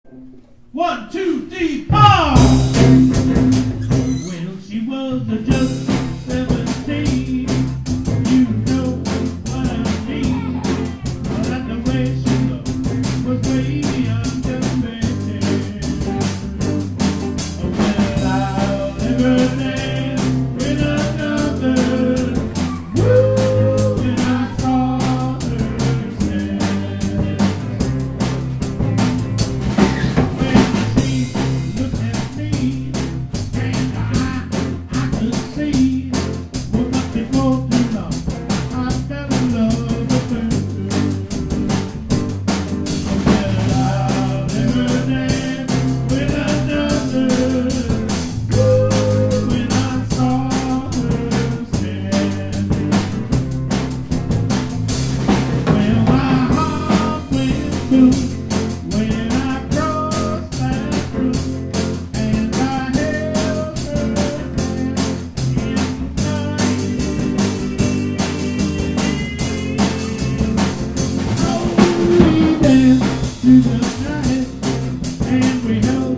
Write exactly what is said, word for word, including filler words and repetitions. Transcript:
One, two, three, four. Well, she was just seventeen. You know what I mean. But like the way she looked was way beyond compare. Well, I'll never dance with another. Woo, when I saw her stand. When she looked at me, and I, I could see, well, not before too long, I fell in love with her. Well, I'll never dance with another. Woo, when I saw her stand. Well, my heart went boom when I crossed that room, and I held her hand in mine. Oh, we danced through the night, and we held